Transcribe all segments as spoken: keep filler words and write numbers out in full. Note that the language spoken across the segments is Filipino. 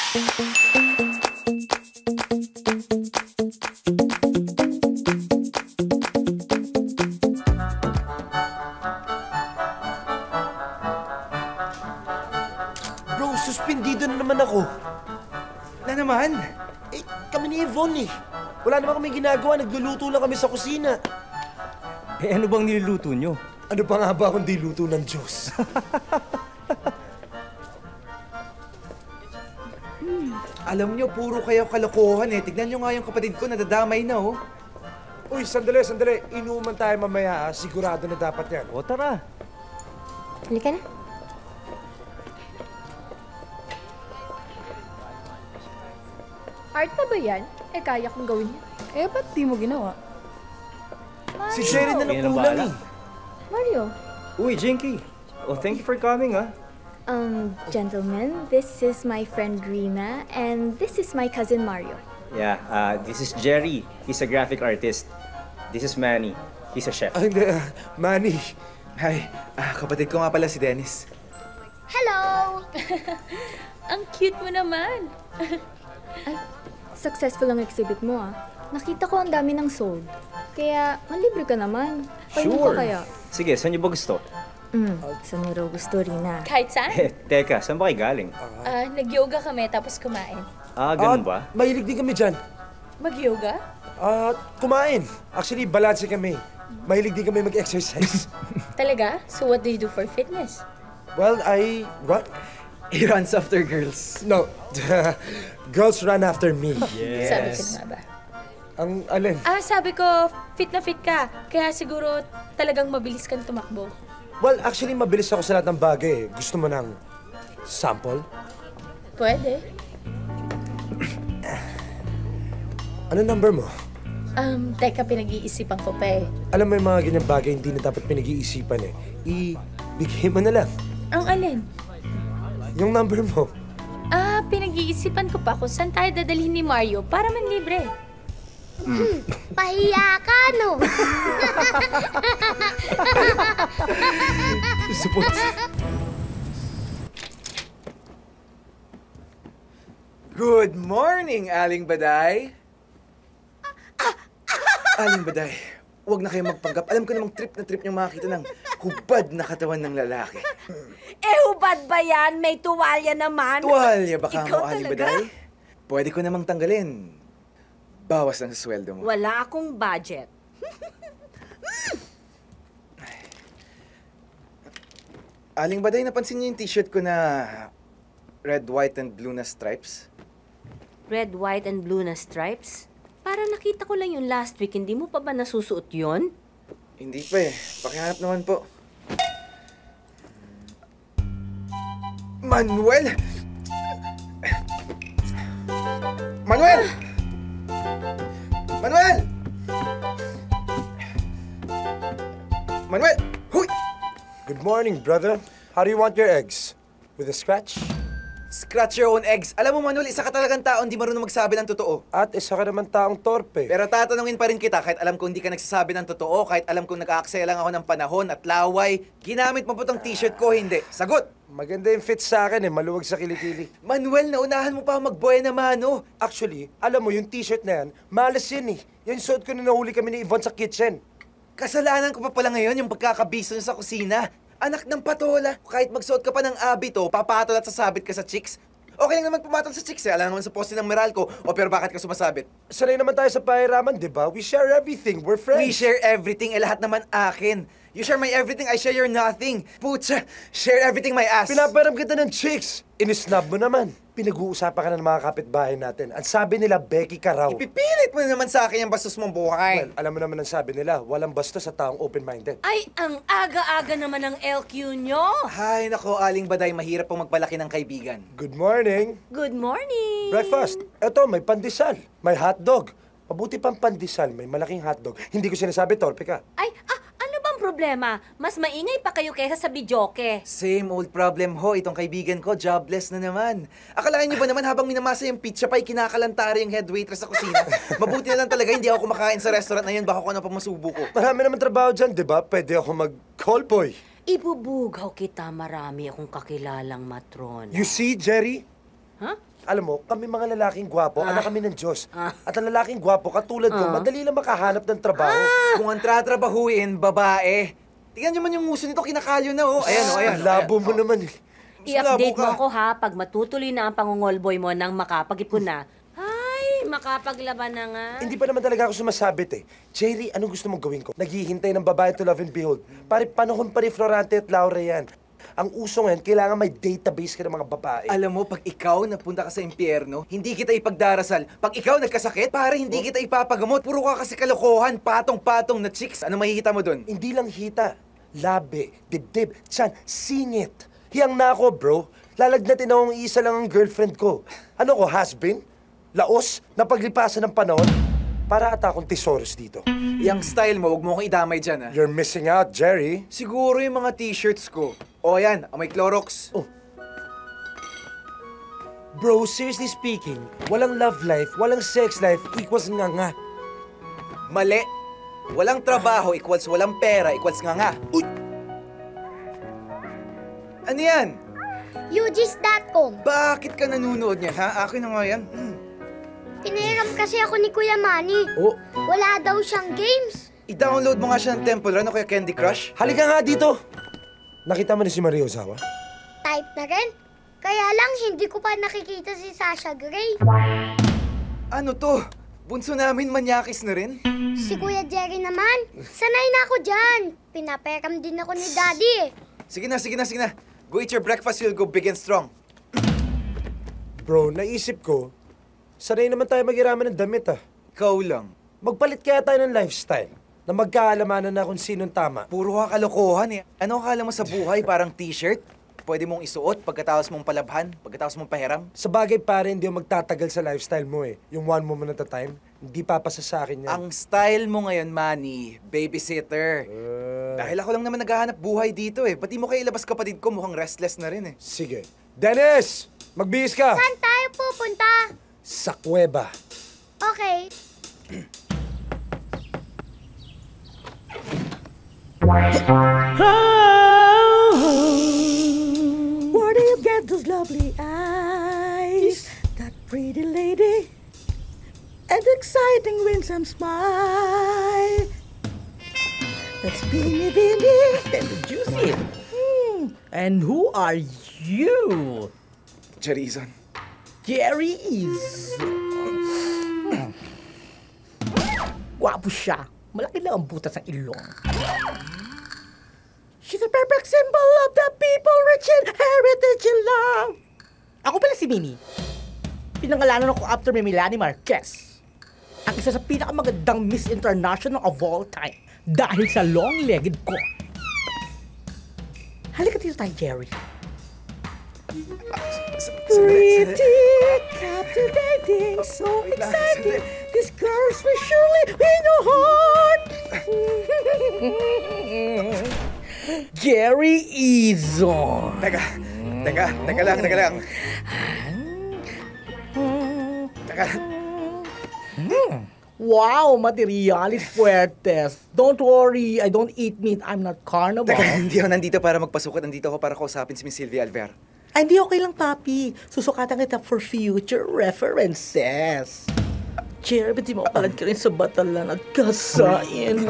Bro, suspendido na naman ako. Na naman? Eh, kami ni Yvonne eh. Wala naman kami ginagawa, nagluluto lang kami sa kusina. Eh, ano bang niluluto nyo? Ano pa nga ba kundi luto ng Diyos? hmm. Alam nyo, puro kayo kalokohan eh. Tignan nyo nga yung kapatid ko, nadadamay na oh. Uy, sandali, sandali. Inuman tayo mamaya, sigurado na dapat yan. O, tara. Halika na. Art na ba yan? Eh, kaya kong gawin yan. Eh, ba't di mo ginawa? Mario. Si Sherry na nagkulang eh. Mario. Uy, Jinky. Oh, thank you for coming, ah. Um, gentlemen, this is my friend Rina, and this is my cousin Mario. Yeah, uh, this is Jerry. He's a graphic artist. This is Manny. He's a chef. Ay, hindi. Uh, Manny. Hi, ah, kapatid ko nga pala si Dennis. Hello! Ang cute mo naman. Ay, successful ang exhibit mo ah. Nakita ko ang dami ng sold. Kaya, malibre ka naman. Pahingi Sure. ka kaya? Sige, saan niyo ba gusto? Mm, saan mo raw gusto, Rina? Kahit saan? Eh, teka, saan ba kayo galing? Ah, nag-yoga kami tapos kumain. Ah, ganun Ah, ba? Mahilig din kami dyan. Mag-yoga? Ah, kumain. Actually, balanse kami. Mahilig din kami mag-exercise. Talaga? So what do you do for fitness? Well, I run. He runs after girls. No, girls run after me. Sabi ko na ba? Ang alin? Ah, sabi ko, fit na fit ka. Kaya siguro talagang mabilis kang tumakbo. Well, actually, mabilis ako sa lahat ng bagay. eh. Gusto mo ng sample? Pwede. Ano number mo? Um, teka, pinag-iisipan ko pa eh. Alam mo yung mga ganyang bagay hindi na dapat pinag-iisipan eh. Ibigay mo na lang. Ang alin? Yung number mo. Ah, pinag-iisipan ko pa kung saan tayo dadalhin ni Mario para manlibre. Hmm, pahiya ka, no? Supot. Good morning, Aling Baday. Aling Baday, huwag na kayo magpanggap. Alam ko namang trip na trip niyong makakita ng hubad na katawan ng lalaki. Eh, hubad ba yan? May tuwalya naman. Tuwalya baka Ikaw mo, Aling talaga? Baday? Pwede ko namang tanggalin. Bawas lang sa sweldo mo. Wala akong budget. Aling Baday, napansin niyo yung t-shirt ko na red, white, and blue na stripes? Red, white, and blue na stripes? Para nakita ko lang yung last week, hindi mo pa ba nasusuot yon? Hindi pa eh. Pakihanap naman po. Manuel! Manuel! Manuel! Manuel! Huy! Good morning, brother. How do you want your eggs? With a scratch? Scratch your own eggs. Alam mo, Manuel, isa ka talagang tao hindi marunong magsabi ng totoo. At isa ka naman taong torpe. Pero tatanungin pa rin kita kahit alam ko hindi ka nagsasabi ng totoo, kahit alam kong nag-aaksaya lang ako ng panahon at laway, ginamit mo po tong t-shirt ko, hindi. Sagot! Maganda yung fit sa akin eh, maluwag sa kilikili. Manuel, naunahan mo pa ako mag-buhay na mano. Actually, alam mo, yung t-shirt na yan, malas yan eh. Yan suot ko na nahuli kami ni Yvonne sa kitchen. Kasalanan ko pa pala ngayon yung pagkakabiso niyo sa kusina. Anak ng patola. Kahit magsuot ka pa ng abito, papatol at sasabit ka sa chicks. Okay lang naman pumatol sa chicks eh. Alam naman sa poste ng Meralco. O pero bakit ka sumasabit? Sanay naman tayo sa pahiraman, di ba? We share everything. We're friends. We share everything, eh lahat naman akin. You share my everything, I share your nothing. Putsa, share everything my ass. Pinaparam kita ng chicks. Inisnab mo naman. Pinag-uusapan ka na ng mga kapitbahay natin. Ang sabi nila, Becky ka raw. Ipipilit mo naman sa akin yung bastos mong buhay. Well, alam mo naman ang sabi nila, walang bastos sa taong open-minded. Ay, ang aga-aga naman ng L Q nyo. Hay nako, Aling Baday, mahirap pong magpalaki ng kaibigan. Good morning. Good morning. Breakfast. Eto, may pandesal. May hotdog. Mabuti pang pandesal, may malaking hotdog. Hindi ko sinasabi, torpe ka. Ay, ah, ano bang problema? Mas maingay pa kayo kaysa sa bidyoke. Same old problem ho, itong kaibigan ko, jobless na naman. Akalain niyo ba naman habang minamasa yung pizza pie, kinakalantari yung head waitress sa kusina? Mabuti na lang talaga, hindi ako kumakain sa restaurant na yun, baka kung ano pa masubo ko. Marami naman trabaho dyan, di ba? Pwede ako mag-call boy. Ibubugaw kita, marami akong kakilalang matrona. You see, Jerry? Ha? Alam mo, kami mga lalaking gwapo, Ah. anak kami ng Diyos. Ah. At ang lalaking gwapo, katulad ko, Ah. madali lang makahanap ng trabaho. Kung ang tratrabahuin, babae. Tingnan nyo man yung nguso nito, kinakalyo na, oh. Ayan, oh, ayan. Ang labo mo ayan. naman eh. I-update Labo mo ka. ako ha, pag matutuloy na ang pangungolboy mo nang makapag-ipon na. Ay, makapaglaban na nga. Hindi pa naman talaga ako sumasabit eh. Jerry, anong gusto mong gawin ko? Naghihintay ng babae to love and behold. Pare, panahon pa rin Florante at Laura yan. Ang uso ngayon, kailangan may database ka ng mga babae. Alam mo, pag ikaw napunta ka sa impyerno, hindi kita ipagdarasal. Pag ikaw nagkasakit, pare, hindi kita ipapagamot. Puro ka kasi kalokohan, patong-patong na chicks. Ano makikita mo dun? Hindi lang hita. Labi, dibdib, tiyan, singit. Hiyang na ako, bro. Lalagnatin akong isa lang ang girlfriend ko. Ano ko, has-been? Laos? Na paglipasan ng panahon? Para ata akong tesoros dito. Yang style mo, huwag mo akong idamay dyan, ha? You're missing out, Jerry. Siguro yung mga t-shirts ko. O, yan, may Clorox. Oh. Bro, seriously speaking, walang love life, walang sex life equals nga nga. Mali. Walang trabaho equals walang pera equals nga nga. Uy! Ano yan? U G S dot com. Bakit ka nanunood niya, ha? Akin na nga yan. Hmm. Pinahiram kasi ako ni Kuya Manny. Oh, Wala daw siyang games. I-download mo nga siya ng Temple Run o kaya Candy Crush. halika nga dito. Nakita mo na si Maria Ozawa? Type na rin. Kaya lang, hindi ko pa nakikita si Sasha Grey. Ano to? Bunso namin manyakis na rin? Si Kuya Jerry naman. Sanay na ako dyan. Pinaperam din ako ni Daddy eh. Sige na, sige na, sige na. Go eat your breakfast, you'll go big and strong. Bro, naisip ko, sanay naman tayo maghiraman ng damit ah. Ikaw lang. Magpalit kaya tayo ng lifestyle na magkaalamanan na kung sinong tama. Puro ka kalokohan eh. Ano akala mo sa buhay? Parang t-shirt? Pwede mong isuot pagkatapos mong palabhan, pagkatapos mong pahiram. Sa bagay pare, hindi ako magtatagal sa lifestyle mo eh. Yung one moment at a time, hindi papasa sa akin yan. Ang style mo ngayon, Manny, babysitter. Uh, Dahil ako lang naman naghahanap buhay dito eh. Pati mo kayo ilabas kapatid ko, mukhang restless na rin eh. Sige. Dennis! Magbihis ka! Saan tayo pupunta? Sa kuweba. Okay. Where do you get those lovely eyes? That pretty lady and exciting winsome smile. That's Beanie Beanie and juicy. Hmm. And who are you? Jarizon. Jerry is. Gwapo siya. Malaki lang ang butas ng ilong. She's a perfect symbol of the people rich in heritage and love. Ako pala si Mimi. Pinangalanan ako after may Melanie Marquez. Ang isa sa pinakamagandang Miss International of all time. Dahil sa long-legged ko. Halika dito tayo, Jerry. Pretty, captivating, so exciting. This girl's for surely in your heart. Jerry Izon. Teka, teka, teka lang, teka lang. Teka lang. Wow, materialis fuertes. Don't worry, I don't eat meat. I'm not carnivore. Teka, hindi ako nandito para magpasukat. Nandito ako para kausapin si Miss Sylvia Alver. Ay, hindi okay lang, papi. Susukatan kita for future references. Jerry, ba't di mo palad ka rin sa batalan at kasain?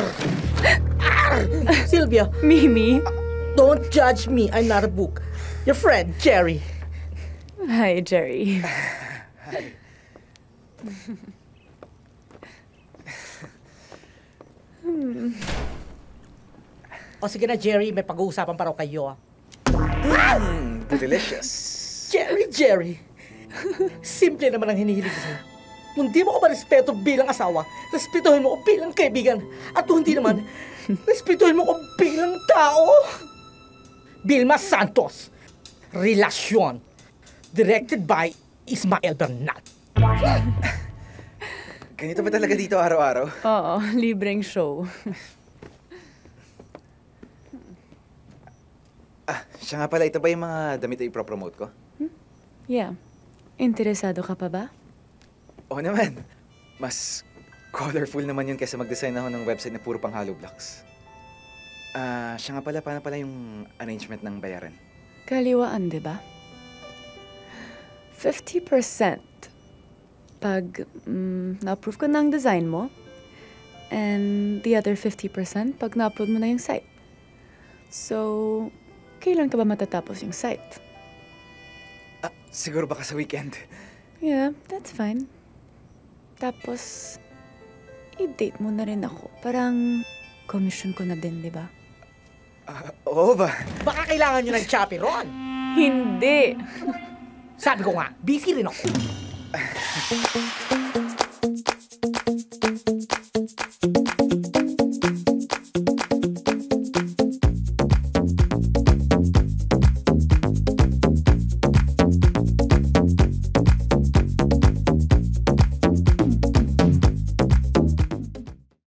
Sylvia, Mimi? don't judge me. I'm not a book. Your friend, Jerry. Hi, Jerry. O sige na, Jerry, may pag-uusapan pa raw kayo. ah. Mmm, delicious. Jerry, Jerry. Simple naman ang hinihiling ko sa'yo. Kung di mo ko respeto bilang asawa, respetuhin mo ko bilang kaibigan. At kung hindi naman, respetuhin mo ko bilang tao. Vilma Santos. Relasyon. Directed by Ismael Bernat. Ganito ba talaga dito araw-araw? Oo, libreng show. Ah, siya nga pala, ito ba yung mga damit na ipropromote ko? Yeah. Interesado ka pa ba? Oo naman. Mas colorful naman yun kaysa mag-design ako ng website na puro pang hollow blocks. Ah, siya nga pala, paano pala yung arrangement ng bayaran? Kaliwaan, di ba? fifty percent pag mm, na-approve ko ng design mo, and the other fifty percent pag na-upload mo na yung site. So, kailan ka ba matatapos yung site? Ah, siguro baka sa weekend. Yeah, that's fine. Tapos, i-date mo na rin ako. Parang commission ko na din, di ba? Ah, oo ba? Baka kailangan nyo ng chaperon. Hindi! Sabi ko nga, busy rin ako.